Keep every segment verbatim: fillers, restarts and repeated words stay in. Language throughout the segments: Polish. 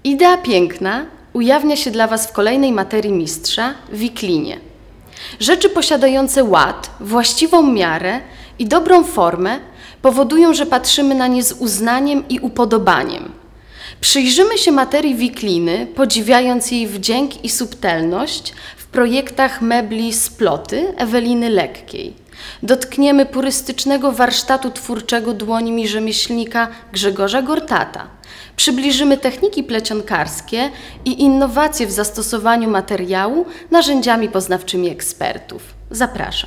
Idea piękna ujawnia się dla Was w kolejnej materii mistrza – wiklinie. Rzeczy posiadające ład, właściwą miarę i dobrą formę powodują, że patrzymy na nie z uznaniem i upodobaniem. Przyjrzymy się materii wikliny, podziwiając jej wdzięk i subtelność w projektach mebli Sploty Eweliny Lekkiej. Dotkniemy purystycznego warsztatu twórczego dłońmi rzemieślnika Grzegorza Gortata. Przybliżymy techniki plecionkarskie i innowacje w zastosowaniu materiału narzędziami poznawczymi ekspertów. Zapraszam.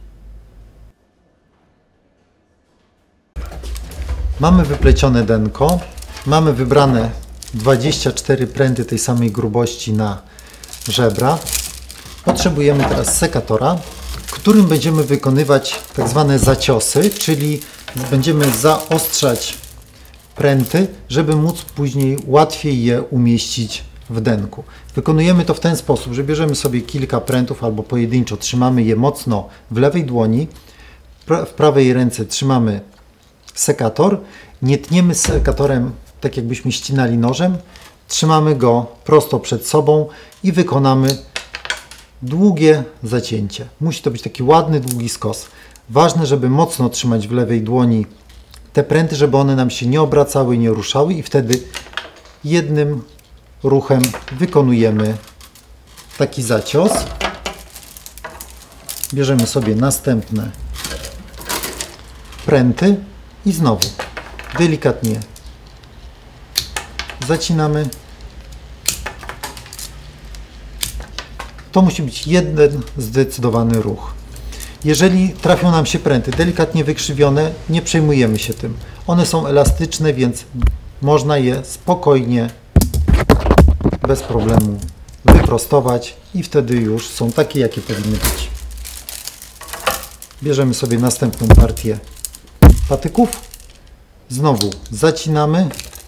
Mamy wyplecione denko, mamy wybrane dwadzieścia cztery pręty tej samej grubości na żebra. Potrzebujemy teraz sekatora, którym będziemy wykonywać tak zwane zaciosy, czyli będziemy zaostrzać pręty, żeby móc później łatwiej je umieścić w denku. Wykonujemy to w ten sposób, że bierzemy sobie kilka prętów albo pojedynczo, trzymamy je mocno w lewej dłoni, w prawej ręce trzymamy sekator, nie tniemy sekatorem tak jakbyśmy ścinali nożem, trzymamy go prosto przed sobą i wykonamy długie zacięcie. Musi to być taki ładny, długi skos. Ważne, żeby mocno trzymać w lewej dłoni te pręty, żeby one nam się nie obracały, nie ruszały i wtedy jednym ruchem wykonujemy taki zacios. Bierzemy sobie następne pręty i znowu delikatnie zacinamy. To musi być jeden zdecydowany ruch. Jeżeli trafią nam się pręty delikatnie wykrzywione, nie przejmujemy się tym. One są elastyczne, więc można je spokojnie, bez problemu wyprostować i wtedy już są takie, jakie powinny być. Bierzemy sobie następną partię patyków. Znowu zacinamy.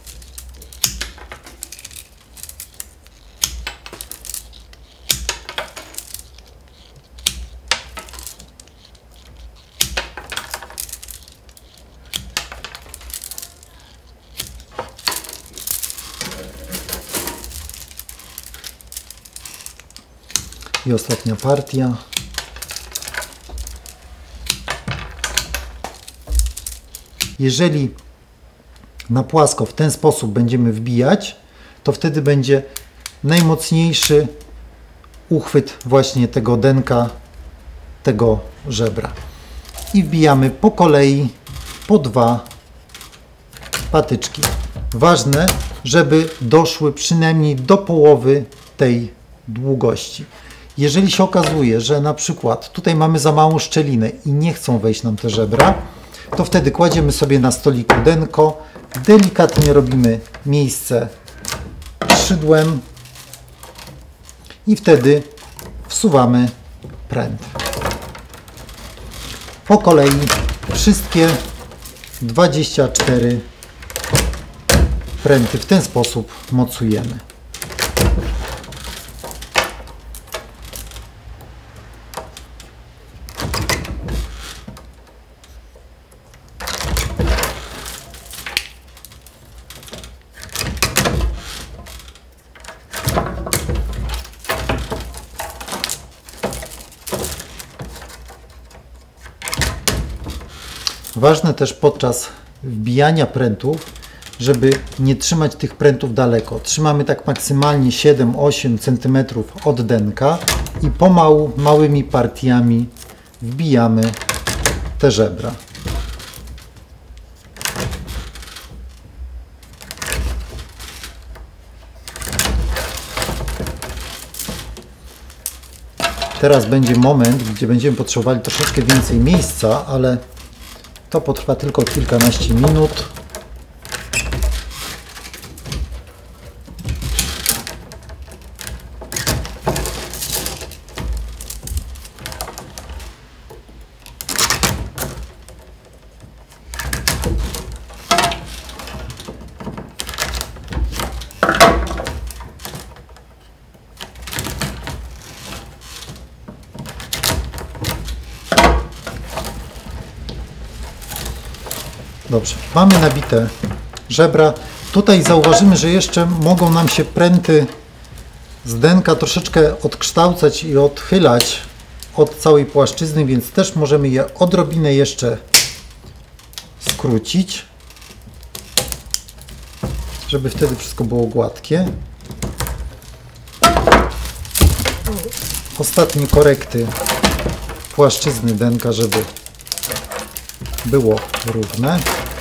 I ostatnia partia. Jeżeli na płasko w ten sposób będziemy wbijać, to wtedy będzie najmocniejszy uchwyt właśnie tego denka, tego żebra. I wbijamy po kolei po dwa patyczki. Ważne, żeby doszły przynajmniej do połowy tej długości. Jeżeli się okazuje, że na przykład tutaj mamy za małą szczelinę i nie chcą wejść nam te żebra, to wtedy kładziemy sobie na stoliku denko, delikatnie robimy miejsce szydłem i wtedy wsuwamy pręt. Po kolei wszystkie dwadzieścia cztery pręty w ten sposób mocujemy. Ważne też podczas wbijania prętów, żeby nie trzymać tych prętów daleko. Trzymamy tak maksymalnie siedem do ośmiu centymetrów od denka i pomału, małymi partiami wbijamy te żebra. Teraz będzie moment, gdzie będziemy potrzebowali troszeczkę więcej miejsca, ale to potrwa tylko kilkanaście minut. Dobrze, mamy nabite żebra. Tutaj zauważymy, że jeszcze mogą nam się pręty z denka troszeczkę odkształcać i odchylać od całej płaszczyzny, więc też możemy je odrobinę jeszcze skrócić, żeby wtedy wszystko było gładkie. Ostatnie korekty płaszczyzny denka, żeby było równe.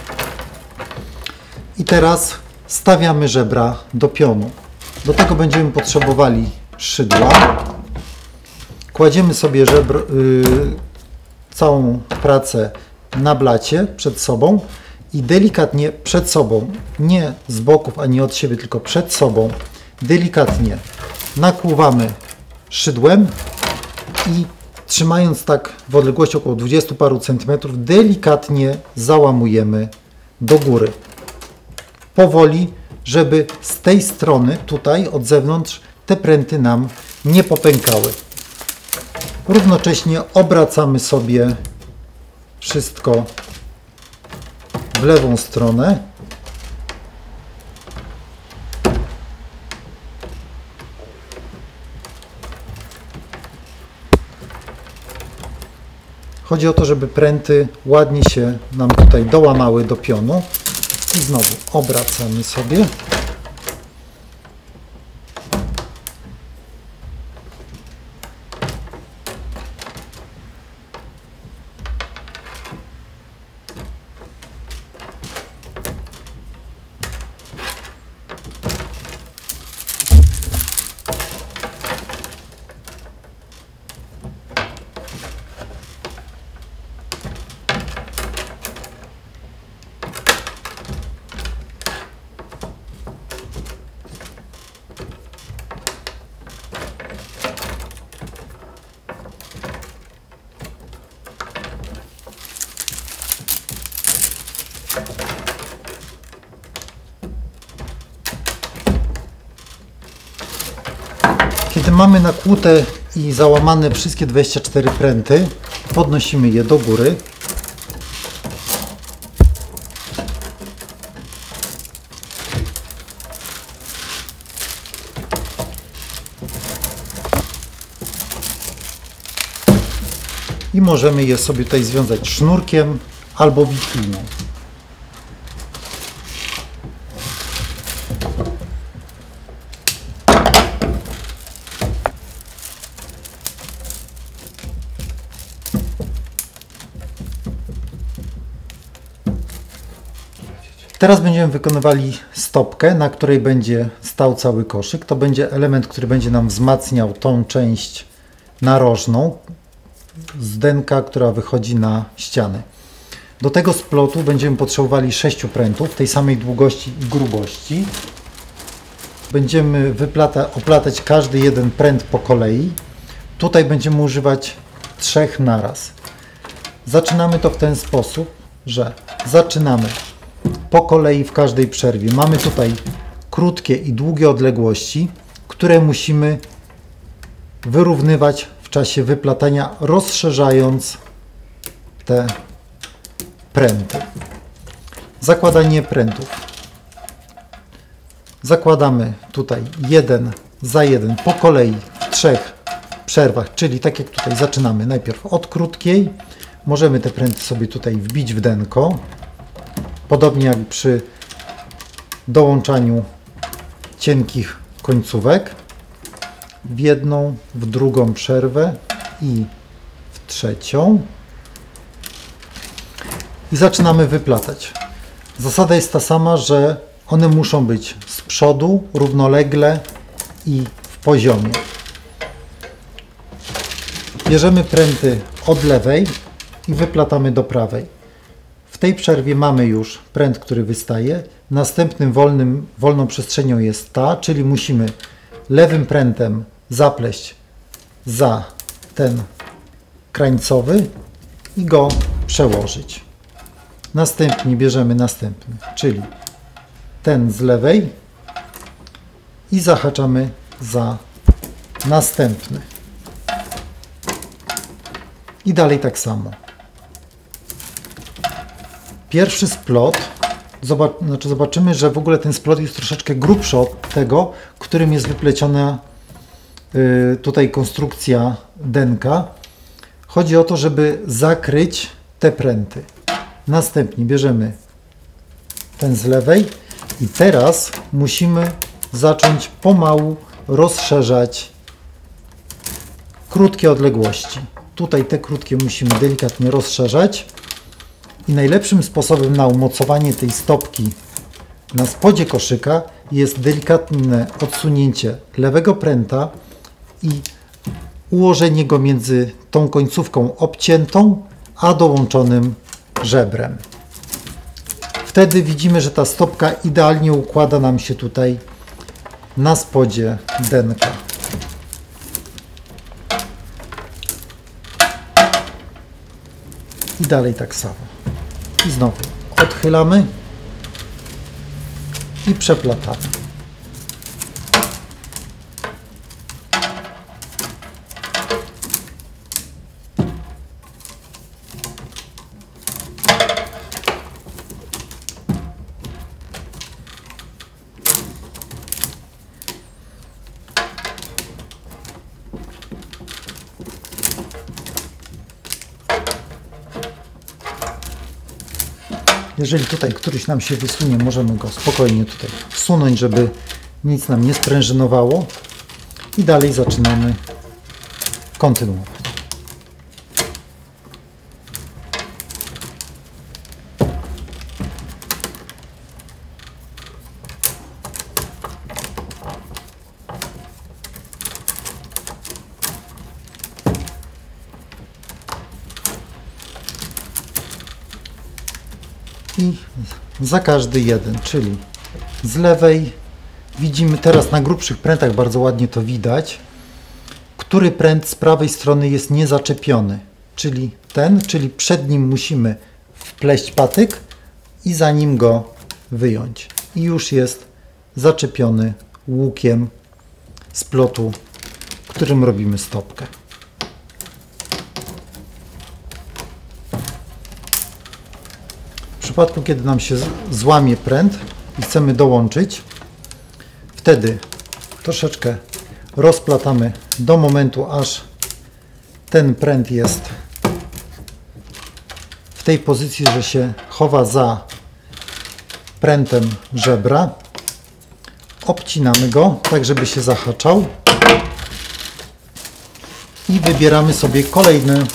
I teraz stawiamy żebra do pionu. Do tego będziemy potrzebowali szydła. Kładziemy sobie żebr, yy, całą pracę na blacie przed sobą i delikatnie przed sobą, nie z boków ani od siebie, tylko przed sobą, delikatnie nakłuwamy szydłem i trzymając tak w odległości około dwudziestu paru centymetrów, delikatnie załamujemy do góry. Powoli, żeby z tej strony, tutaj od zewnątrz, te pręty nam nie popękały. Równocześnie obracamy sobie wszystko w lewą stronę. Chodzi o to, żeby pręty ładnie się nam tutaj dołamały do pionu. I znowu obracamy sobie. Kiedy mamy nakłute i załamane wszystkie dwadzieścia cztery pręty, podnosimy je do góry. I możemy je sobie tutaj związać sznurkiem albo wikliną. Teraz będziemy wykonywali stopkę, na której będzie stał cały koszyk. To będzie element, który będzie nam wzmacniał tą część narożną z denka, która wychodzi na ścianę. Do tego splotu będziemy potrzebowali sześciu prętów tej samej długości i grubości. Będziemy wyplata, oplatać każdy jeden pręt po kolei. Tutaj będziemy używać trzech naraz. Zaczynamy to w ten sposób, że zaczynamy po kolei w każdej przerwie. Mamy tutaj krótkie i długie odległości, które musimy wyrównywać w czasie wyplatania, rozszerzając te pręty. Zakładanie prętów. Zakładamy tutaj jeden za jeden po kolei w trzech przerwach, czyli tak jak tutaj zaczynamy najpierw od krótkiej. Możemy te pręty sobie tutaj wbić w denko. Podobnie jak przy dołączaniu cienkich końcówek. W jedną, w drugą przerwę i w trzecią. I zaczynamy wyplatać. Zasada jest ta sama, że one muszą być z przodu, równolegle i w poziomie. Bierzemy pręty od lewej i wyplatamy do prawej. W tej przerwie mamy już pręt, który wystaje. Następnym wolnym, wolną przestrzenią jest ta, czyli musimy lewym prętem zapleść za ten krańcowy i go przełożyć. Następnie bierzemy następny, czyli ten z lewej i zahaczamy za następny. I dalej tak samo. Pierwszy splot zobacz, znaczy zobaczymy, że w ogóle ten splot jest troszeczkę grubszy od tego, którym jest wypleciona yy, tutaj konstrukcja denka. Chodzi o to, żeby zakryć te pręty. Następnie bierzemy ten z lewej i teraz musimy zacząć pomału rozszerzać krótkie odległości. Tutaj te krótkie musimy delikatnie rozszerzać i najlepszym sposobem na umocowanie tej stopki na spodzie koszyka jest delikatne odsunięcie lewego pręta i ułożenie go między tą końcówką obciętą a dołączonym żebrem. Wtedy widzimy, że ta stopka idealnie układa nam się tutaj na spodzie denka. I dalej tak samo. I znowu odchylamy i przeplatamy. Jeżeli tutaj któryś nam się wysunie, możemy go spokojnie tutaj wsunąć, żeby nic nam nie sprężynowało i dalej zaczynamy kontynuować. I za każdy jeden, czyli z lewej widzimy teraz na grubszych prętach, bardzo ładnie to widać, który pręt z prawej strony jest niezaczepiony, czyli ten, czyli przed nim musimy wpleść patyk i za nim go wyjąć. I już jest zaczepiony łukiem z plotu, którym robimy stopkę. W przypadku, kiedy nam się złamie pręt i chcemy dołączyć, wtedy troszeczkę rozplatamy do momentu, aż ten pręt jest w tej pozycji, że się chowa za prętem żebra. Obcinamy go, tak żeby się zahaczał i wybieramy sobie kolejne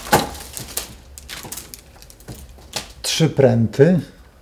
trzy pręty.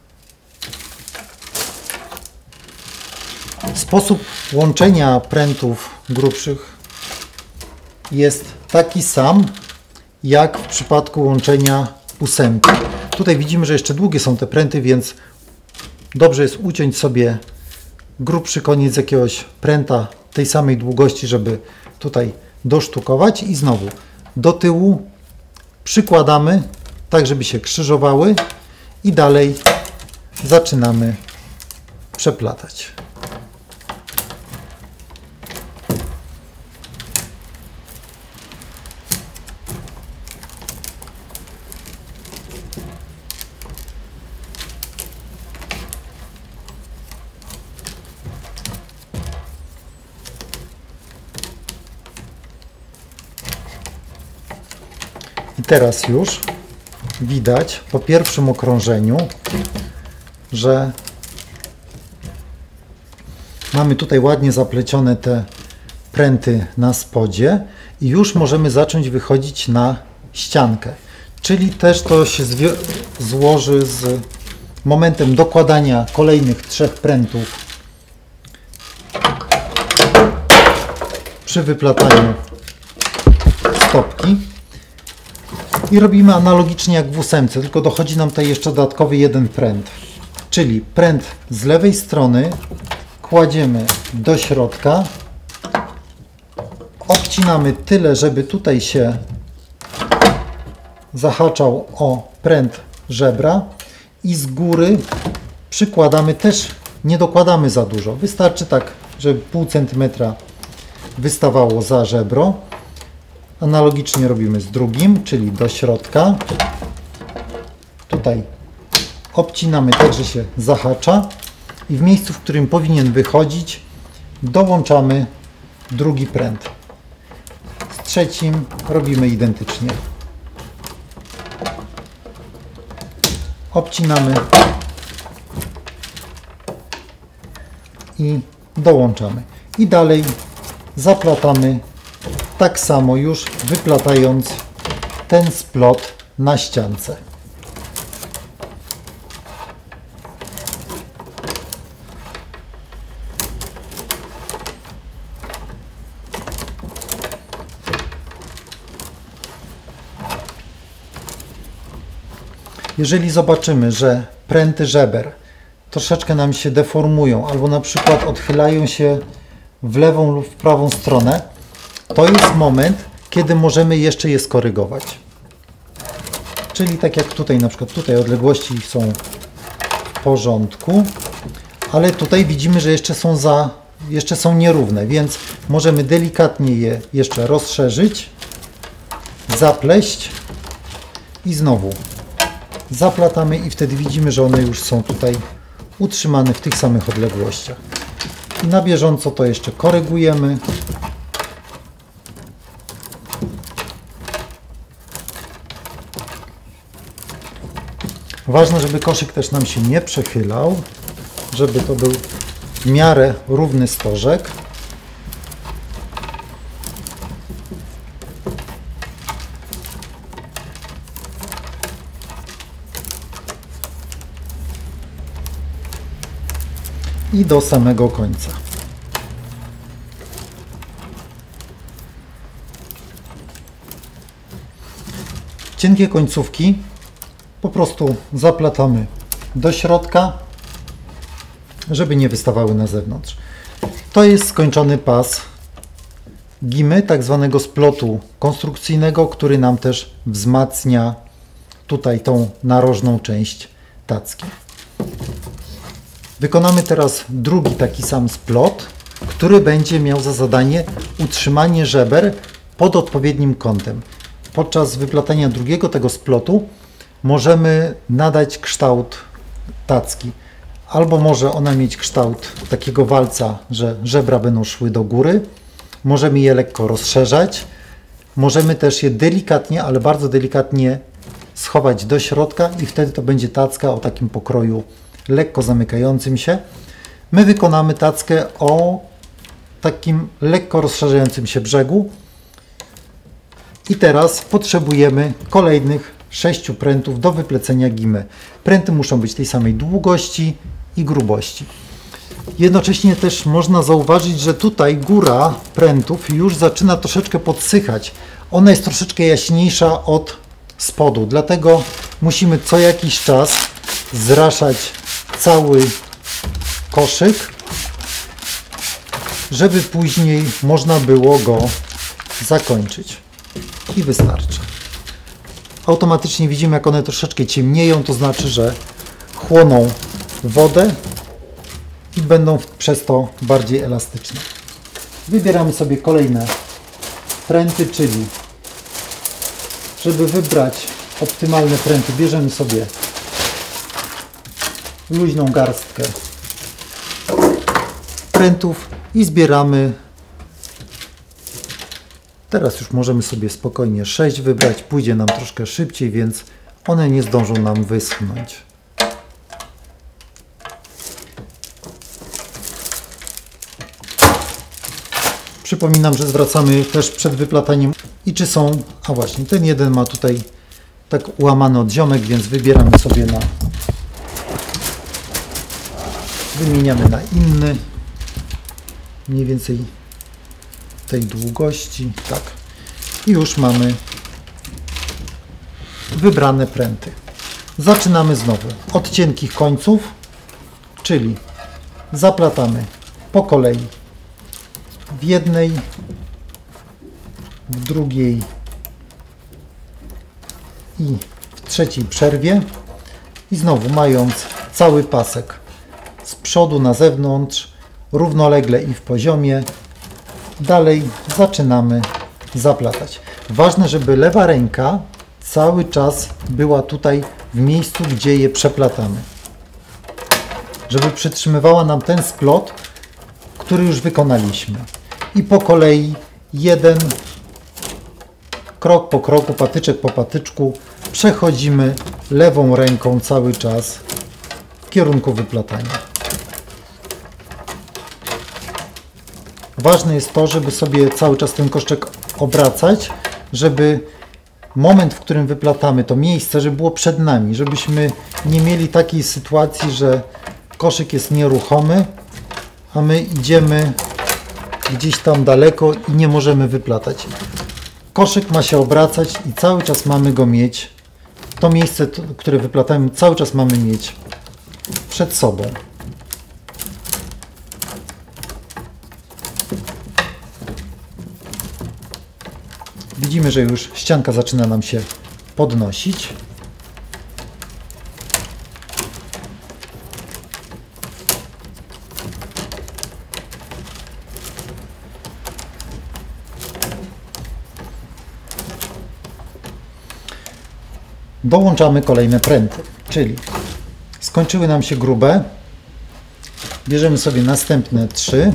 Sposób łączenia prętów grubszych jest taki sam jak w przypadku łączenia ósemki. Tutaj widzimy, że jeszcze długie są te pręty, więc dobrze jest uciąć sobie grubszy koniec jakiegoś pręta tej samej długości, żeby tutaj dosztukować i znowu do tyłu przykładamy tak, żeby się krzyżowały i dalej zaczynamy przeplatać. I teraz już widać po pierwszym okrążeniu, że mamy tutaj ładnie zaplecione te pręty na spodzie i już możemy zacząć wychodzić na ściankę. Czyli też to się złoży z momentem dokładania kolejnych trzech prętów przy wyplataniu stopki. I robimy analogicznie jak w ósemce, tylko dochodzi nam tutaj jeszcze dodatkowy jeden pręt. Czyli pręt z lewej strony kładziemy do środka, obcinamy tyle, żeby tutaj się zahaczał o pręt żebra i z góry przykładamy też, nie dokładamy za dużo. Wystarczy tak, żeby pół centymetra wystawało za żebro. Analogicznie robimy z drugim, czyli do środka. Tutaj obcinamy tak, że się zahacza i w miejscu, w którym powinien wychodzić, dołączamy drugi pręt. Z trzecim robimy identycznie. Obcinamy i dołączamy. I dalej zaplatamy tak samo, już wyplatając ten splot na ściance. Jeżeli zobaczymy, że pręty żeber troszeczkę nam się deformują albo na przykład odchylają się w lewą lub w prawą stronę, to jest moment, kiedy możemy jeszcze je skorygować. Czyli tak jak tutaj, na przykład tutaj odległości są w porządku, ale tutaj widzimy, że jeszcze są, za, jeszcze są nierówne, więc możemy delikatnie je jeszcze rozszerzyć, zapleść i znowu zaplatamy i wtedy widzimy, że one już są tutaj utrzymane w tych samych odległościach. I na bieżąco to jeszcze korygujemy. Ważne, żeby koszyk też nam się nie przechylał, żeby to był w miarę równy stożek. I do samego końca. Cienkie końcówki po prostu zaplatamy do środka, żeby nie wystawały na zewnątrz. To jest skończony pas gimy, tak zwanego splotu konstrukcyjnego, który nam też wzmacnia tutaj tą narożną część tacki. Wykonamy teraz drugi taki sam splot, który będzie miał za zadanie utrzymanie żeber pod odpowiednim kątem. Podczas wyplatania drugiego tego splotu możemy nadać kształt tacki. Albo może ona mieć kształt takiego walca, że żebra będą szły do góry. Możemy je lekko rozszerzać. Możemy też je delikatnie, ale bardzo delikatnie schować do środka i wtedy to będzie tacka o takim pokroju lekko zamykającym się. My wykonamy tackę o takim lekko rozszerzającym się brzegu. I teraz potrzebujemy kolejnych sześciu prętów do wyplecenia gimy. Pręty muszą być tej samej długości i grubości. Jednocześnie też można zauważyć, że tutaj góra prętów już zaczyna troszeczkę podsychać. Ona jest troszeczkę jaśniejsza od spodu, dlatego musimy co jakiś czas zraszać cały koszyk, żeby później można było go zakończyć. I wystarczy. Automatycznie widzimy, jak one troszeczkę ciemnieją, to znaczy, że chłoną wodę i będą przez to bardziej elastyczne. Wybieramy sobie kolejne pręty, czyli żeby wybrać optymalne pręty, bierzemy sobie luźną garstkę prętów i zbieramy. Teraz już możemy sobie spokojnie sześć wybrać, pójdzie nam troszkę szybciej, więc one nie zdążą nam wyschnąć. Przypominam, że zwracamy też przed wyplataniem i czy są, a właśnie ten jeden ma tutaj tak ułamany odziomek, więc wybieramy sobie na, wymieniamy na inny, mniej więcej tej długości, tak. I już mamy wybrane pręty. Zaczynamy znowu od cienkich końców, czyli zaplatamy po kolei w jednej, w drugiej i w trzeciej przerwie i znowu mając cały pasek z przodu na zewnątrz, równolegle i w poziomie, dalej zaczynamy zaplatać. Ważne, żeby lewa ręka cały czas była tutaj w miejscu, gdzie je przeplatamy. Żeby przytrzymywała nam ten splot, który już wykonaliśmy. I po kolei jeden krok po kroku, patyczek po patyczku przechodzimy lewą ręką cały czas w kierunku wyplatania. Ważne jest to, żeby sobie cały czas ten koszyczek obracać, żeby moment, w którym wyplatamy to miejsce, żeby było przed nami, żebyśmy nie mieli takiej sytuacji, że koszyk jest nieruchomy, a my idziemy gdzieś tam daleko i nie możemy wyplatać. Koszyk ma się obracać i cały czas mamy go mieć, to miejsce, które wyplatamy, cały czas mamy mieć przed sobą. Widzimy, że już ścianka zaczyna nam się podnosić. Dołączamy kolejne pręty, czyli skończyły nam się grube, bierzemy sobie następne trzy,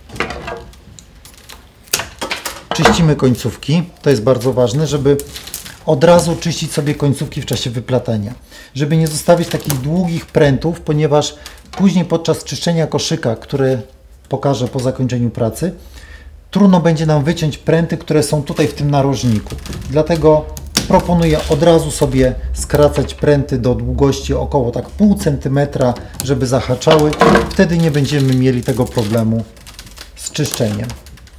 czyścimy końcówki, to jest bardzo ważne, żeby od razu czyścić sobie końcówki w czasie wyplatania, żeby nie zostawić takich długich prętów, ponieważ później podczas czyszczenia koszyka, które pokażę po zakończeniu pracy, trudno będzie nam wyciąć pręty, które są tutaj w tym narożniku, dlatego proponuję od razu sobie skracać pręty do długości około tak pół centymetra, żeby zahaczały. Wtedy nie będziemy mieli tego problemu z czyszczeniem.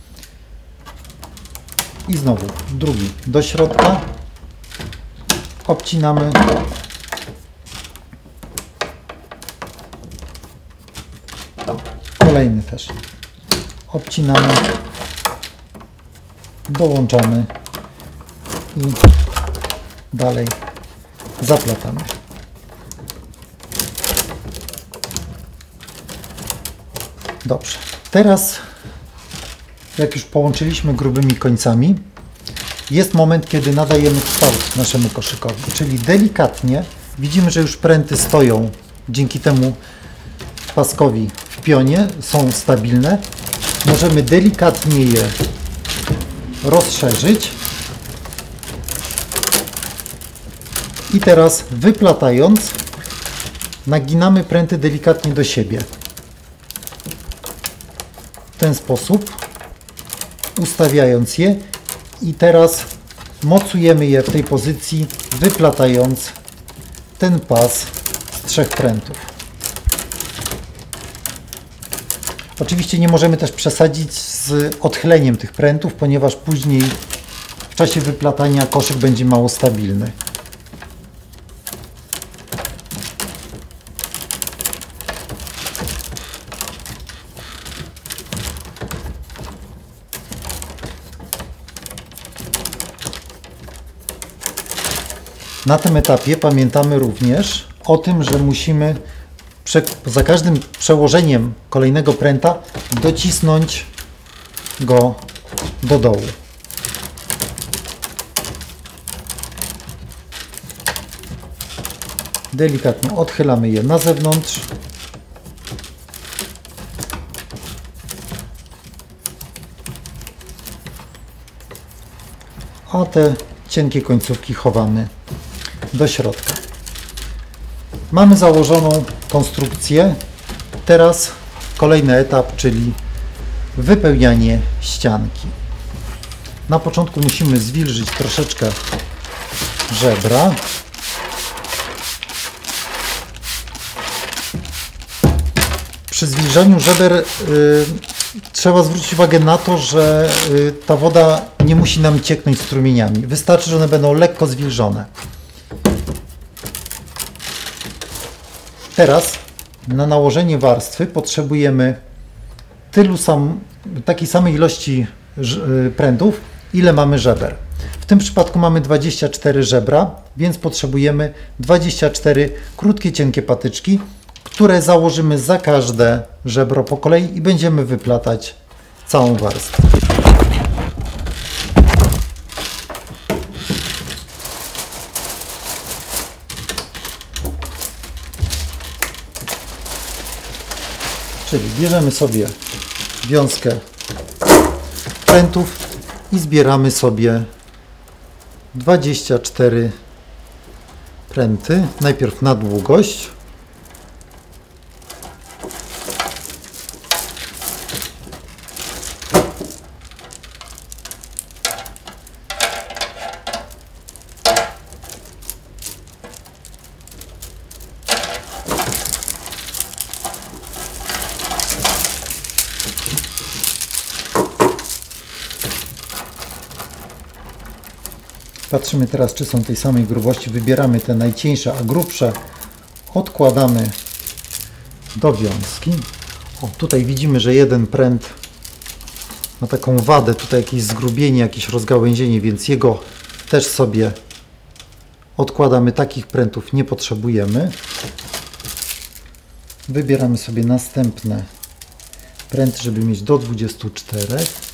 I znowu drugi do środka. Obcinamy. Kolejny też. Obcinamy. Dołączamy. I dalej zaplatamy. Dobrze. Teraz, jak już połączyliśmy grubymi końcami, jest moment, kiedy nadajemy kształt naszemu koszykowi, czyli delikatnie widzimy, że już pręty stoją dzięki temu paskowi w pionie, są stabilne. Możemy delikatnie je rozszerzyć. I teraz wyplatając, naginamy pręty delikatnie do siebie. W ten sposób, ustawiając je i teraz mocujemy je w tej pozycji, wyplatając ten pas z trzech prętów. Oczywiście nie możemy też przesadzić z odchyleniem tych prętów, ponieważ później w czasie wyplatania koszyk będzie mało stabilny. Na tym etapie pamiętamy również o tym, że musimy za każdym przełożeniem kolejnego pręta docisnąć go do dołu. Delikatnie odchylamy je na zewnątrz. A te cienkie końcówki chowamy do środka. Mamy założoną konstrukcję. Teraz kolejny etap, czyli wypełnianie ścianki. Na początku musimy zwilżyć troszeczkę żebra. Przy zwilżaniu żeber y, trzeba zwrócić uwagę na to, że y, ta woda nie musi nam cieknąć strumieniami. Wystarczy, że one będą lekko zwilżone. Teraz na nałożenie warstwy potrzebujemy tylu sam, takiej samej ilości prętów, ile mamy żeber. W tym przypadku mamy dwadzieścia cztery żebra, więc potrzebujemy dwadzieścia cztery krótkie, cienkie patyczki, które założymy za każde żebro po kolei i będziemy wyplatać całą warstwę. Czyli bierzemy sobie wiązkę prętów i zbieramy sobie dwadzieścia cztery pręty. Najpierw na długość. Patrzymy teraz, czy są tej samej grubości. Wybieramy te najcieńsze, a grubsze odkładamy do wiązki. O, tutaj widzimy, że jeden pręt ma taką wadę, tutaj jakieś zgrubienie, jakieś rozgałęzienie, więc jego też sobie odkładamy. Takich prętów nie potrzebujemy. Wybieramy sobie następne pręty, żeby mieć do dwudziestu czterech.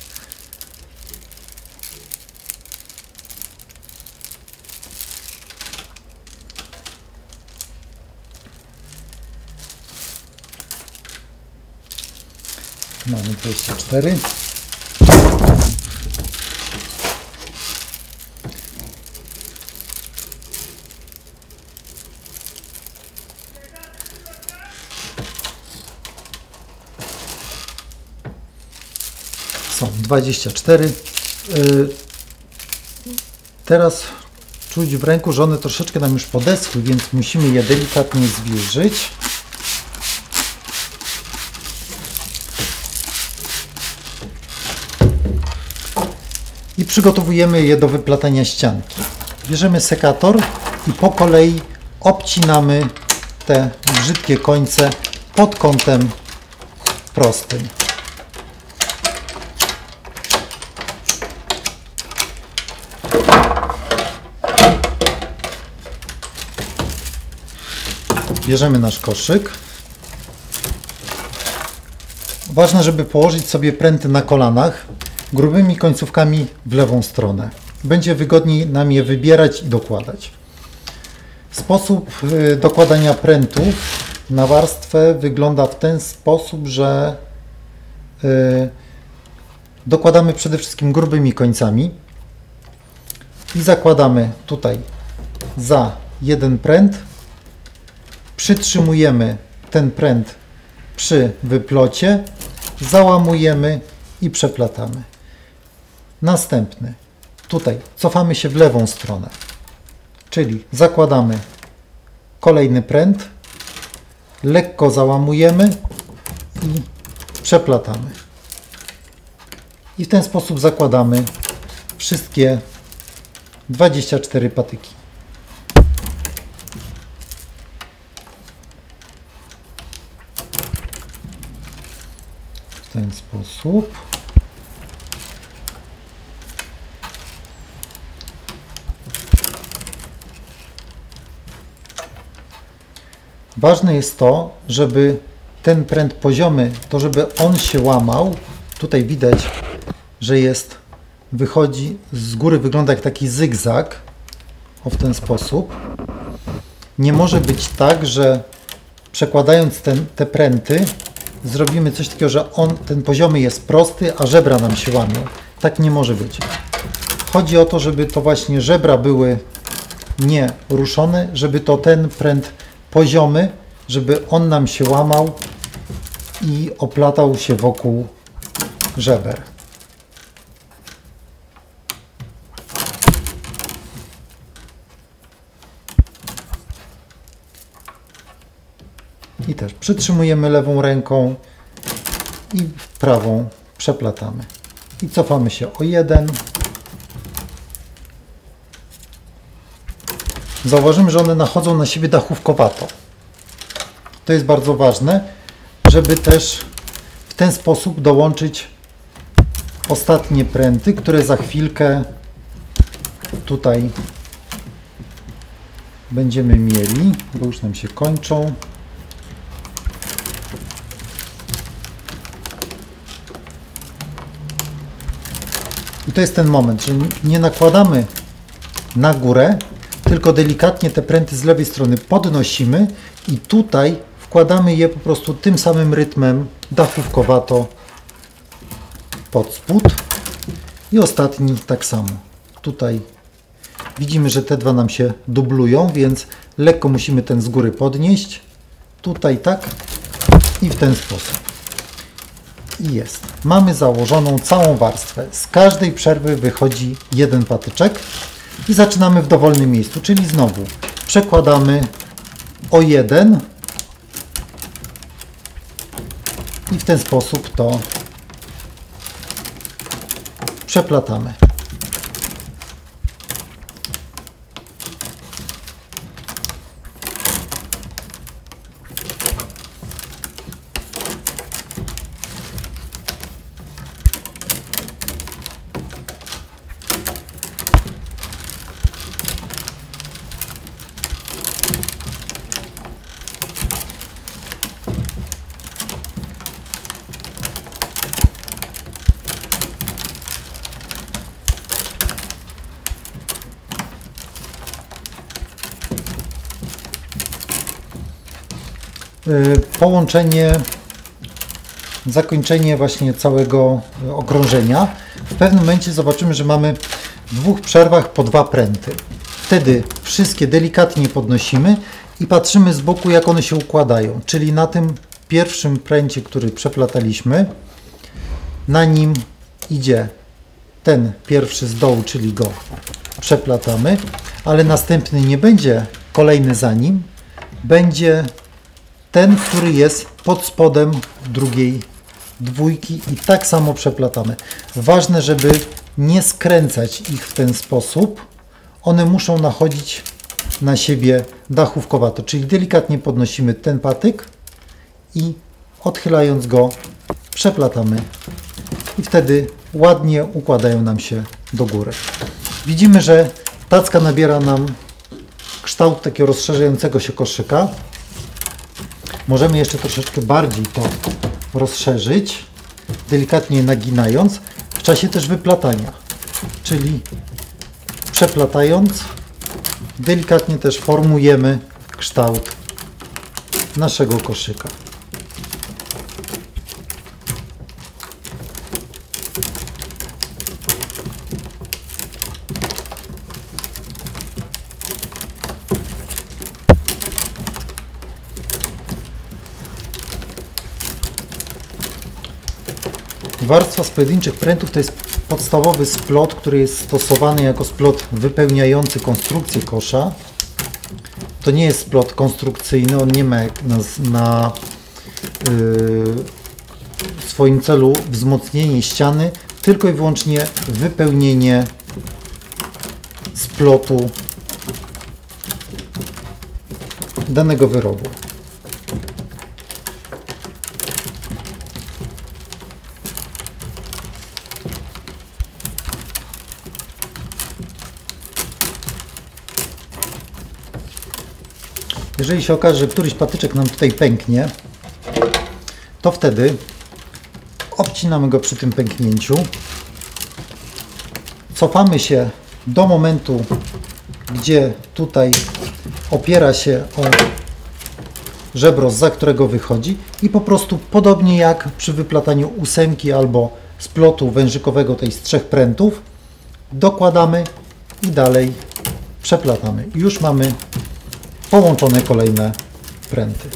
Mamy dwadzieścia cztery. Są dwadzieścia cztery. Yy, teraz czuć w ręku, że one troszeczkę nam już podeschły, więc musimy je delikatnie zwilżyć. I przygotowujemy je do wyplatania ścianki. Bierzemy sekator i po kolei obcinamy te brzydkie końce pod kątem prostym. Bierzemy nasz koszyk. Ważne, żeby położyć sobie pręty na kolanach, grubymi końcówkami w lewą stronę. Będzie wygodniej nam je wybierać i dokładać. Sposób dokładania prętów na warstwę wygląda w ten sposób, że dokładamy przede wszystkim grubymi końcami i zakładamy tutaj za jeden pręt, przytrzymujemy ten pręt przy wyplocie, załamujemy i przeplatamy. Następny. Tutaj cofamy się w lewą stronę, czyli zakładamy kolejny pręt, lekko załamujemy i przeplatamy. I w ten sposób zakładamy wszystkie dwadzieścia cztery patyki. W ten sposób. Ważne jest to, żeby ten pręt poziomy, to żeby on się łamał. Tutaj widać, że jest, wychodzi z góry, wygląda jak taki zygzak. O, w ten sposób. Nie może być tak, że przekładając ten, te pręty zrobimy coś takiego, że on, ten poziomy jest prosty, a żebra nam się łamią. Tak nie może być. Chodzi o to, żeby to właśnie żebra były nie ruszone, żeby to ten pręt poziomy, żeby on nam się łamał i oplatał się wokół żeber. I też przytrzymujemy lewą ręką i prawą przeplatamy. I cofamy się o jeden. Zauważymy, że one nachodzą na siebie dachówkowato. To jest bardzo ważne, żeby też w ten sposób dołączyć ostatnie pręty, które za chwilkę tutaj będziemy mieli, bo już nam się kończą. I to jest ten moment, że nie nakładamy na górę, tylko delikatnie te pręty z lewej strony podnosimy i tutaj wkładamy je po prostu tym samym rytmem dachówkowato pod spód. I ostatni tak samo. Tutaj widzimy, że te dwa nam się dublują, więc lekko musimy ten z góry podnieść. Tutaj tak i w ten sposób. I jest. Mamy założoną całą warstwę. Z każdej przerwy wychodzi jeden patyczek i zaczynamy w dowolnym miejscu, czyli znowu przekładamy o jeden i w ten sposób to przeplatamy. Połączenie, zakończenie właśnie całego okrążenia. W pewnym momencie zobaczymy, że mamy w dwóch przerwach po dwa pręty. Wtedy wszystkie delikatnie podnosimy i patrzymy z boku, jak one się układają. Czyli na tym pierwszym pręcie, który przeplataliśmy, na nim idzie ten pierwszy z dołu, czyli go przeplatamy, ale następny nie będzie kolejny za nim, będzie ten, który jest pod spodem drugiej dwójki i tak samo przeplatamy. Ważne, żeby nie skręcać ich w ten sposób. One muszą nachodzić na siebie dachówkowato, czyli delikatnie podnosimy ten patyk i odchylając go przeplatamy i wtedy ładnie układają nam się do góry. Widzimy, że tacka nabiera nam kształt takiego rozszerzającego się koszyka. Możemy jeszcze troszeczkę bardziej to rozszerzyć, delikatnie naginając, w czasie też wyplatania, czyli przeplatając, delikatnie też formujemy kształt naszego koszyka. Warstwa z pojedynczych prętów to jest podstawowy splot, który jest stosowany jako splot wypełniający konstrukcję kosza. To nie jest splot konstrukcyjny, on nie ma na, na yy, swoim celu wzmocnienie ściany, tylko i wyłącznie wypełnienie splotu danego wyrobu. Jeżeli się okaże, że któryś patyczek nam tutaj pęknie, to wtedy obcinamy go przy tym pęknięciu. Cofamy się do momentu, gdzie tutaj opiera się o żebro, zza którego wychodzi i po prostu podobnie jak przy wyplataniu ósemki albo splotu wężykowego tej z trzech prętów, dokładamy i dalej przeplatamy. I już mamy połączone kolejne pręty.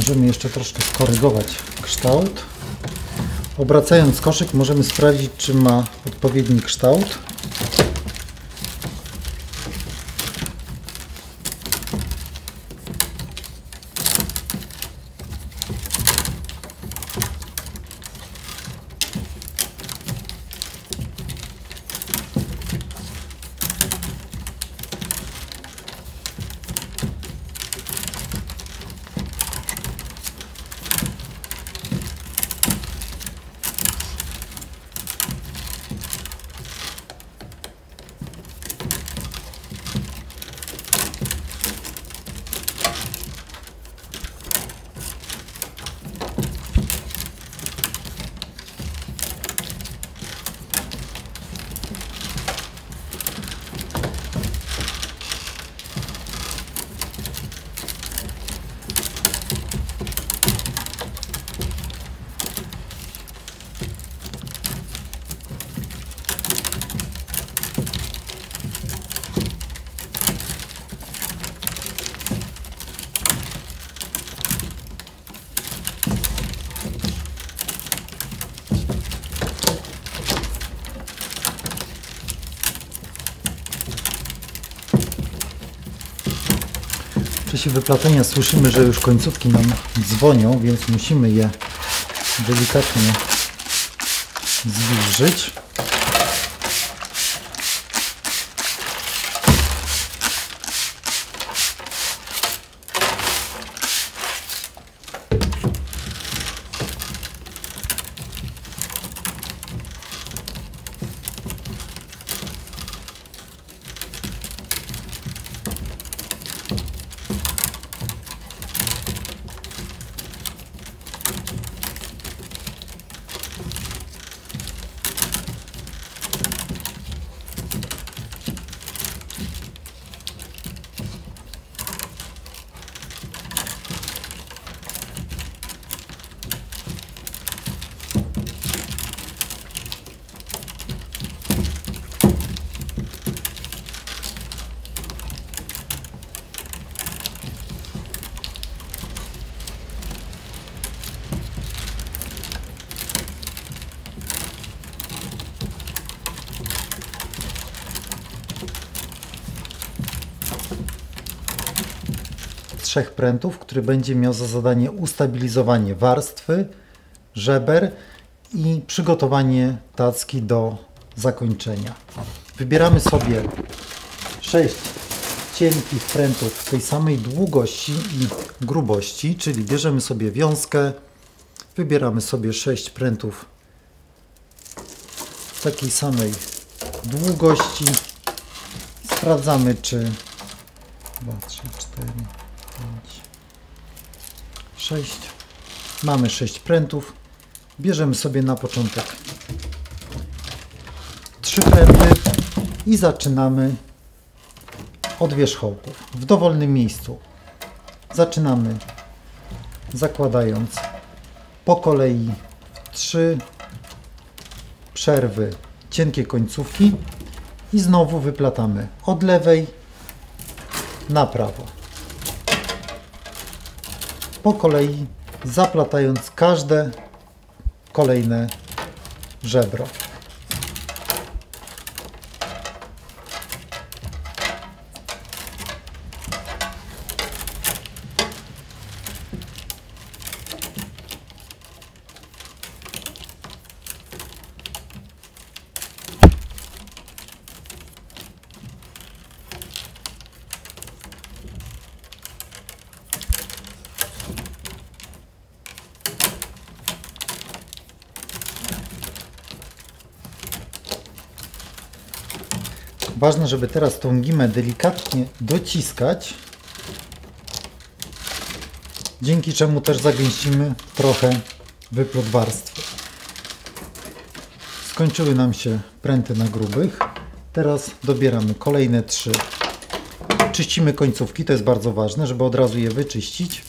Możemy jeszcze troszkę skorygować kształt. Obracając koszyk możemy sprawdzić, czy ma odpowiedni kształt. W czasie wyplatania słyszymy, że już końcówki nam dzwonią, więc musimy je delikatnie zwilżyć. Trzech prętów, który będzie miał za zadanie ustabilizowanie warstwy, żeber i przygotowanie tacki do zakończenia. Wybieramy sobie sześć cienkich prętów tej samej długości i grubości, czyli bierzemy sobie wiązkę, wybieramy sobie sześć prętów takiej samej długości, sprawdzamy, czy dwa, trzy, cztery, pięć, sześć. Mamy sześć prętów. Bierzemy sobie na początek trzy pręty i zaczynamy od wierzchołków w dowolnym miejscu. Zaczynamy zakładając po kolei trzy przerwy cienkie końcówki i znowu wyplatamy od lewej na prawo. Po kolei zaplatając każde kolejne żebro. Ważne, żeby teraz tą gimę delikatnie dociskać, dzięki czemu też zagęścimy trochę wyplot warstwy. Skończyły nam się pręty na grubych. Teraz dobieramy kolejne trzy. Czyścimy końcówki, to jest bardzo ważne, żeby od razu je wyczyścić.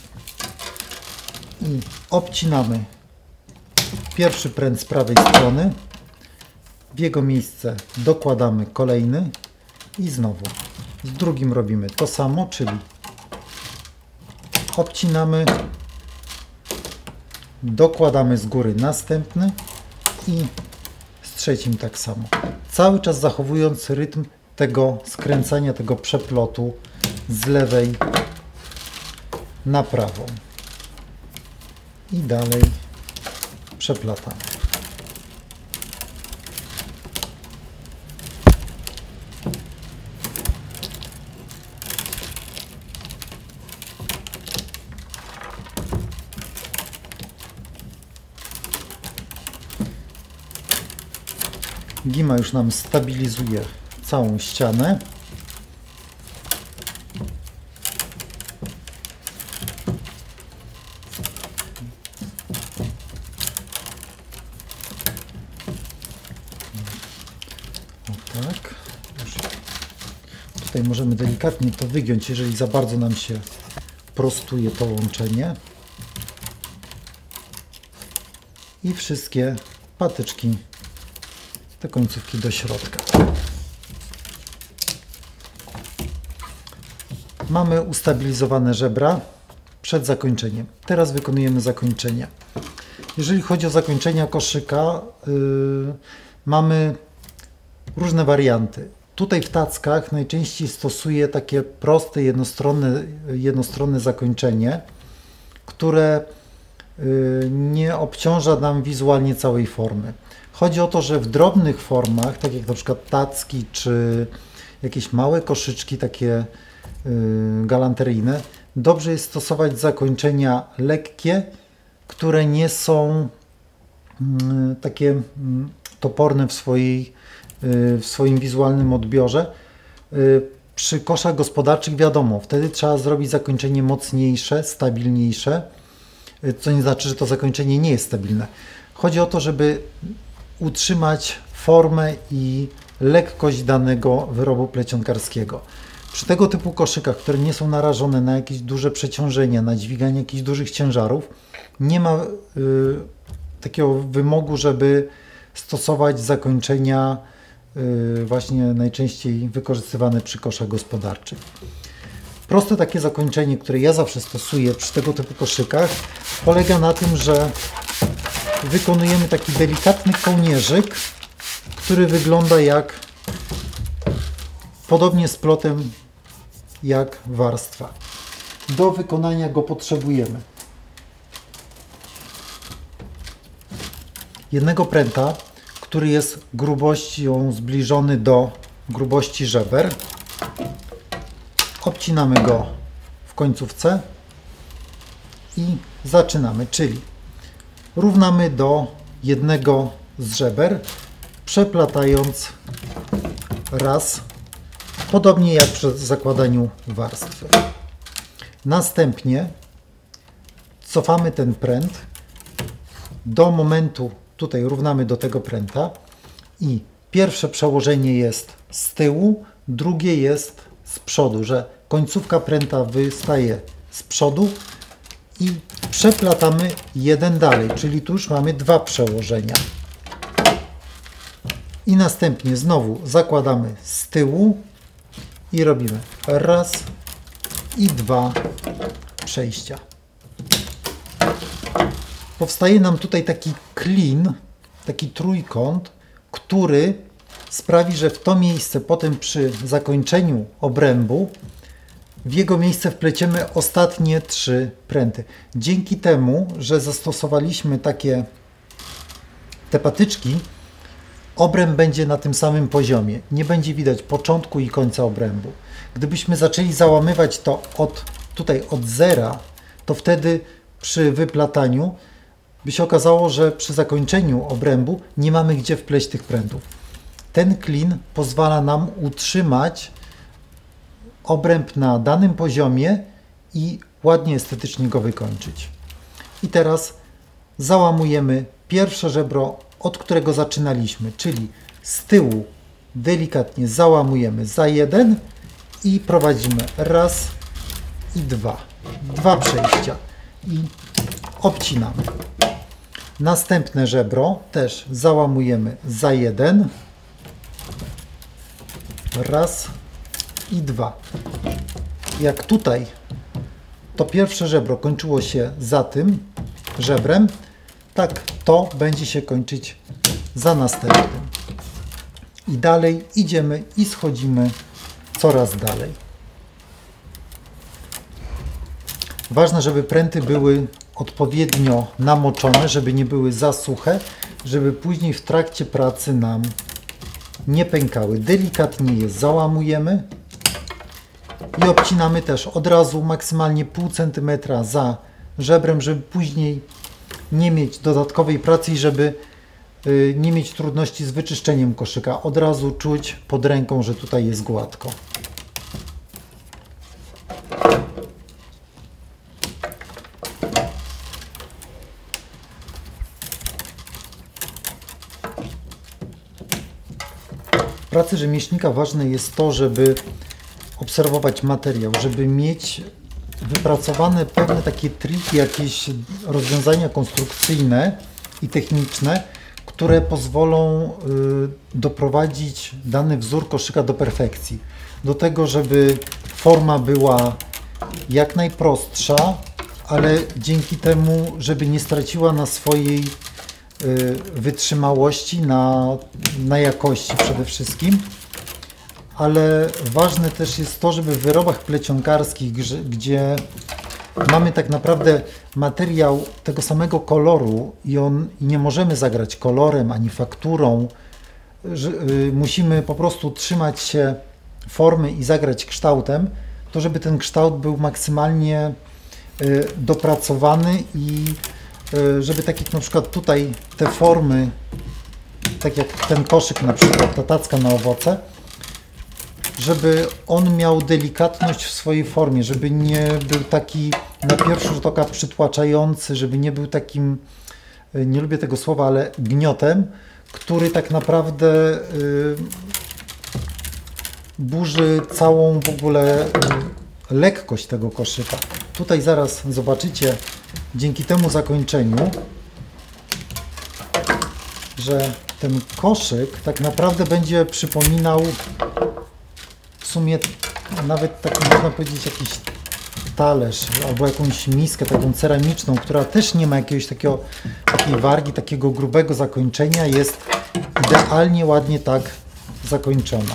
I obcinamy pierwszy pręt z prawej strony. W jego miejsce dokładamy kolejny i znowu z drugim robimy to samo, czyli obcinamy dokładamy z góry następny i z trzecim tak samo. Cały czas zachowując rytm tego skręcania, tego przeplotu z lewej na prawą. I dalej przeplatamy. Gima już nam stabilizuje całą ścianę. O tak. Tutaj możemy delikatnie to wygiąć, jeżeli za bardzo nam się prostuje to łączenie. I wszystkie patyczki, te końcówki do środka. Mamy ustabilizowane żebra przed zakończeniem. Teraz wykonujemy zakończenie. Jeżeli chodzi o zakończenia koszyka, yy, mamy różne warianty. Tutaj w tackach najczęściej stosuję takie proste, jednostronne, jednostronne zakończenie, które yy, nie obciąża nam wizualnie całej formy. Chodzi o to, że w drobnych formach, tak jak na przykład tacki czy jakieś małe koszyczki takie yy, galanteryjne, dobrze jest stosować zakończenia lekkie, które nie są yy, takie yy, toporne w, swojej, yy, w swoim wizualnym odbiorze. Yy, przy koszach gospodarczych wiadomo, wtedy trzeba zrobić zakończenie mocniejsze, stabilniejsze, yy, co nie znaczy, że to zakończenie nie jest stabilne. Chodzi o to, żeby utrzymać formę i lekkość danego wyrobu plecionkarskiego. Przy tego typu koszykach, które nie są narażone na jakieś duże przeciążenia, na dźwiganie jakichś dużych ciężarów, nie ma y, takiego wymogu, żeby stosować zakończenia y, właśnie najczęściej wykorzystywane przy koszach gospodarczych. Proste takie zakończenie, które ja zawsze stosuję przy tego typu koszykach, polega na tym, że wykonujemy taki delikatny kołnierzyk, który wygląda jak podobnie z plotem jak warstwa. Do wykonania go potrzebujemy jednego pręta, który jest grubością zbliżony do grubości żeber. Obcinamy go w końcówce i zaczynamy, czyli równamy do jednego z żeber, przeplatając raz, podobnie jak przy zakładaniu warstwy. Następnie cofamy ten pręt do momentu, tutaj równamy do tego pręta i pierwsze przełożenie jest z tyłu, drugie jest z przodu, że końcówka pręta wystaje z przodu i przeplatamy jeden dalej, czyli tu już mamy dwa przełożenia. I następnie znowu zakładamy z tyłu i robimy raz i dwa przejścia. Powstaje nam tutaj taki klin, taki trójkąt, który sprawi, że w to miejsce potem przy zakończeniu obrębu w jego miejsce wpleciemy ostatnie trzy pręty. Dzięki temu, że zastosowaliśmy takie te patyczki, obręb będzie na tym samym poziomie. Nie będzie widać początku i końca obrębu. Gdybyśmy zaczęli załamywać to od tutaj od zera, to wtedy przy wyplataniu by się okazało, że przy zakończeniu obrębu nie mamy gdzie wpleść tych prętów. Ten klin pozwala nam utrzymać obręb na danym poziomie i ładnie estetycznie go wykończyć. I teraz załamujemy pierwsze żebro, od którego zaczynaliśmy, czyli z tyłu delikatnie załamujemy za jeden i prowadzimy raz i dwa. Dwa przejścia i obcinamy. Następne żebro też załamujemy za jeden, raz i dwa. Jak tutaj to pierwsze żebro kończyło się za tym żebrem, tak to będzie się kończyć za następnym. I dalej idziemy i schodzimy coraz dalej. Ważne, żeby pręty były odpowiednio namoczone, żeby nie były za suche, żeby później w trakcie pracy nam nie pękały. Delikatnie je załamujemy i obcinamy też od razu maksymalnie pół centymetra za żebrem, żeby później nie mieć dodatkowej pracy i żeby y, nie mieć trudności z wyczyszczeniem koszyka. Od razu czuć pod ręką, że tutaj jest gładko. W pracy rzemieślnika ważne jest to, żeby obserwować materiał, żeby mieć wypracowane pewne takie triki, jakieś rozwiązania konstrukcyjne i techniczne, które pozwolą y, doprowadzić dany wzór koszyka do perfekcji. Do tego, żeby forma była jak najprostsza, ale dzięki temu, żeby nie straciła na swojej y, wytrzymałości, na, na jakości przede wszystkim. Ale ważne też jest to, żeby w wyrobach plecionkarskich, gdzie mamy tak naprawdę materiał tego samego koloru i on i nie możemy zagrać kolorem ani fakturą, że, y, musimy po prostu trzymać się formy i zagrać kształtem, to żeby ten kształt był maksymalnie y, dopracowany i y, żeby tak jak na przykład tutaj te formy, tak jak ten koszyk na przykład, ta tacka na owoce, żeby on miał delikatność w swojej formie, żeby nie był taki na pierwszy rzut oka przytłaczający, żeby nie był takim, nie lubię tego słowa, ale gniotem, który tak naprawdę y, burzy całą w ogóle y, lekkość tego koszyka. Tutaj zaraz zobaczycie dzięki temu zakończeniu, że ten koszyk tak naprawdę będzie przypominał w sumie nawet taki, można powiedzieć, jakiś talerz albo jakąś miskę taką ceramiczną, która też nie ma jakiegoś takiego, takiej wargi, takiego grubego zakończenia, jest idealnie, ładnie tak zakończona.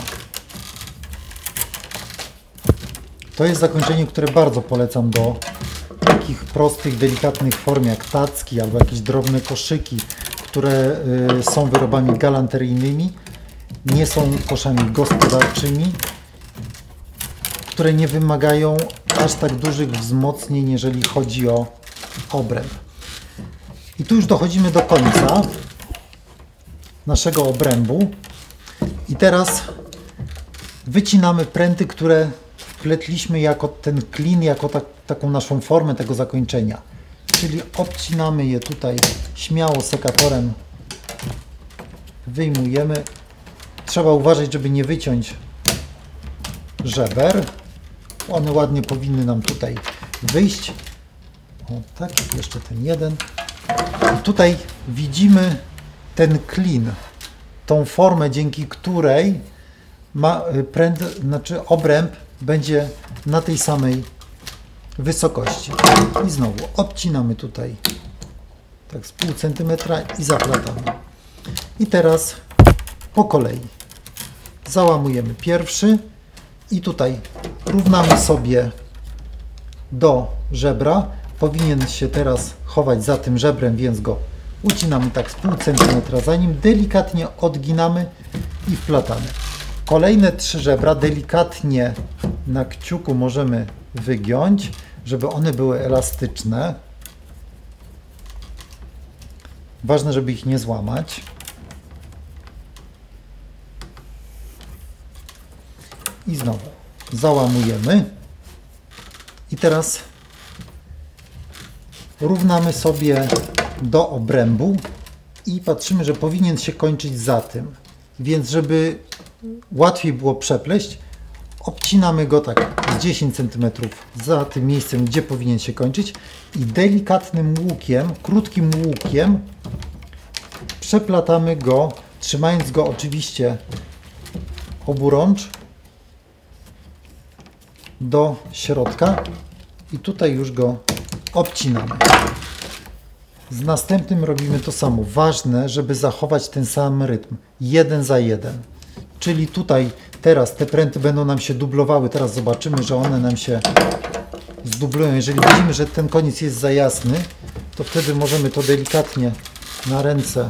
To jest zakończenie, które bardzo polecam do takich prostych, delikatnych form jak tacki albo jakieś drobne koszyki, które y, są wyrobami galanteryjnymi, nie są koszami gospodarczymi, które nie wymagają aż tak dużych wzmocnień, jeżeli chodzi o obręb. I tu już dochodzimy do końca naszego obrębu. I teraz wycinamy pręty, które wpletliśmy jako ten klin, jako tak, taką naszą formę tego zakończenia. Czyli obcinamy je tutaj śmiało sekatorem, wyjmujemy. Trzeba uważać, żeby nie wyciąć żeber. One ładnie powinny nam tutaj wyjść. O tak, jeszcze ten jeden. I tutaj widzimy ten klin, tą formę, dzięki której ma pręd, znaczy obręb będzie na tej samej wysokości. I znowu obcinamy tutaj tak z pół centymetra i zaplatamy. I teraz po kolei załamujemy pierwszy i tutaj równamy sobie do żebra. Powinien się teraz chować za tym żebrem, więc go ucinamy tak z pół centymetra, zanim delikatnie odginamy i wplatamy. Kolejne trzy żebra delikatnie na kciuku możemy wygiąć, żeby one były elastyczne. Ważne, żeby ich nie złamać. I znowu załamujemy. I teraz równamy sobie do obrębu i patrzymy, że powinien się kończyć za tym. Więc żeby łatwiej było przepleść, obcinamy go tak z dziesięć centymetrów za tym miejscem, gdzie powinien się kończyć i delikatnym łukiem, krótkim łukiem przeplatamy go, trzymając go oczywiście oburącz do środka i tutaj już go obcinamy. Z następnym robimy to samo. Ważne, żeby zachować ten sam rytm. Jeden za jeden. Czyli tutaj teraz te pręty będą nam się dublowały. Teraz zobaczymy, że one nam się zdublują. Jeżeli widzimy, że ten koniec jest za jasny, to wtedy możemy to delikatnie na ręce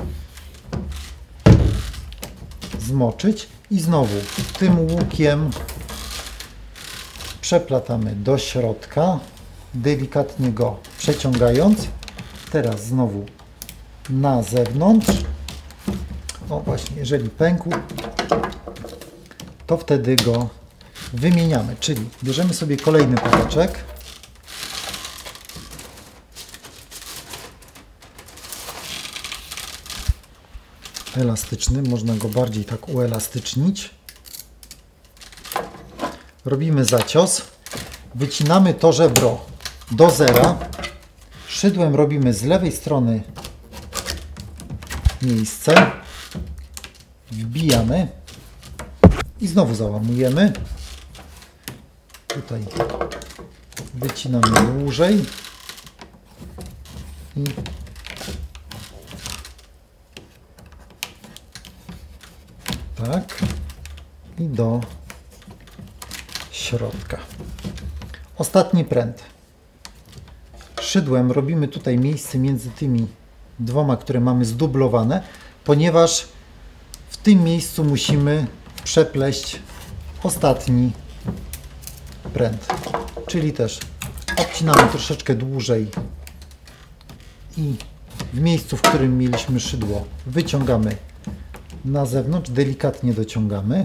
zmoczyć i znowu tym łukiem przeplatamy do środka, delikatnie go przeciągając. Teraz znowu na zewnątrz. O właśnie, jeżeli pękł, to wtedy go wymieniamy. Czyli bierzemy sobie kolejny pataczek. Elastyczny, można go bardziej tak uelastycznić. Robimy zacios. Wycinamy to żebro do zera. Szydłem robimy z lewej strony miejsce. Wbijamy i znowu załamujemy. Tutaj wycinamy dłużej i tak i do środka. Ostatni pręt. Szydłem robimy tutaj miejsce między tymi dwoma, które mamy zdublowane, ponieważ w tym miejscu musimy przepleść ostatni pręt. Czyli też obcinamy troszeczkę dłużej i w miejscu, w którym mieliśmy szydło, wyciągamy na zewnątrz, delikatnie dociągamy.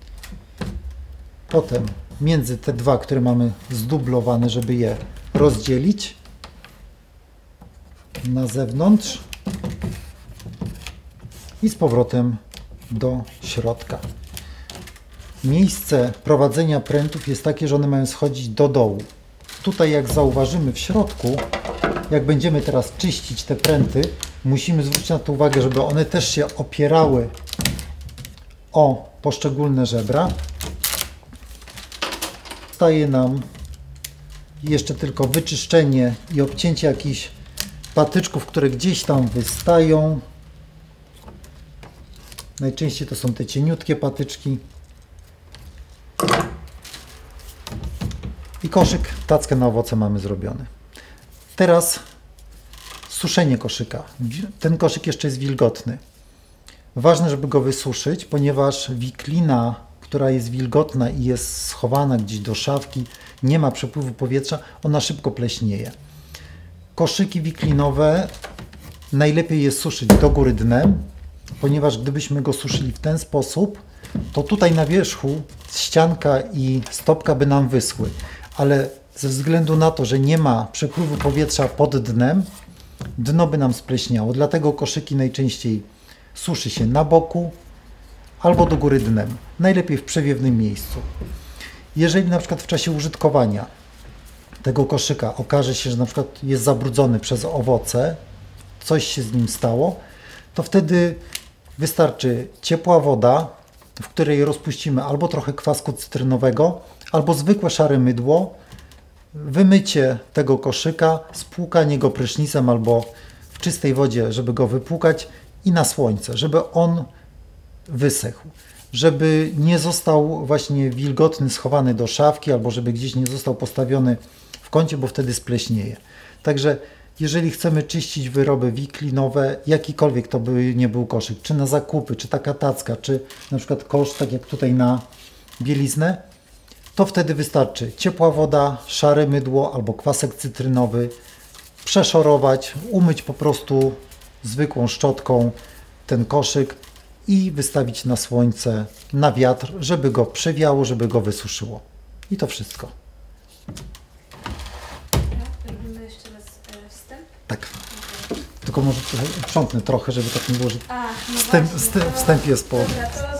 Potem między te dwa, które mamy zdublowane, żeby je rozdzielić, na zewnątrz i z powrotem do środka. Miejsce prowadzenia prętów jest takie, że one mają schodzić do dołu. Tutaj, jak zauważymy w środku, jak będziemy teraz czyścić te pręty, musimy zwrócić na to uwagę, żeby one też się opierały o poszczególne żebra. Zostaje nam jeszcze tylko wyczyszczenie i obcięcie jakichś patyczków, które gdzieś tam wystają. Najczęściej to są te cieniutkie patyczki. I koszyk, tackę na owoce mamy zrobiony. Teraz suszenie koszyka. Ten koszyk jeszcze jest wilgotny. Ważne, żeby go wysuszyć, ponieważ wiklina, która jest wilgotna i jest schowana gdzieś do szafki, nie ma przepływu powietrza, ona szybko pleśnieje. Koszyki wiklinowe najlepiej jest suszyć do góry dnem, ponieważ gdybyśmy go suszyli w ten sposób, to tutaj na wierzchu ścianka i stopka by nam wyschły. Ale ze względu na to, że nie ma przepływu powietrza pod dnem, dno by nam spleśniało. Dlatego koszyki najczęściej suszy się na boku albo do góry dnem. Najlepiej w przewiewnym miejscu. Jeżeli na przykład w czasie użytkowania tego koszyka okaże się, że na przykład jest zabrudzony przez owoce, coś się z nim stało, to wtedy wystarczy ciepła woda, w której rozpuścimy albo trochę kwasku cytrynowego, albo zwykłe szare mydło, wymycie tego koszyka, spłukanie go prysznicem albo w czystej wodzie, żeby go wypłukać i na słońce, żeby on wysechł. Żeby nie został właśnie wilgotny, schowany do szafki, albo żeby gdzieś nie został postawiony w kącie, bo wtedy spleśnieje. Także jeżeli chcemy czyścić wyroby wiklinowe, jakikolwiek to by nie był koszyk, czy na zakupy, czy taka tacka, czy na przykład kosz, tak jak tutaj na bieliznę, to wtedy wystarczy ciepła woda, szare mydło albo kwasek cytrynowy, przeszorować, umyć po prostu zwykłą szczotką ten koszyk i wystawić na słońce, na wiatr, żeby go przewiało, żeby go wysuszyło. I to wszystko. Robimy jeszcze raz e, wstęp? Tak. Tylko może tutaj uprzątnę trochę, żeby tak nie było, że A, no wstęp, właśnie, wstęp, to- wstęp jest po... Dobra, to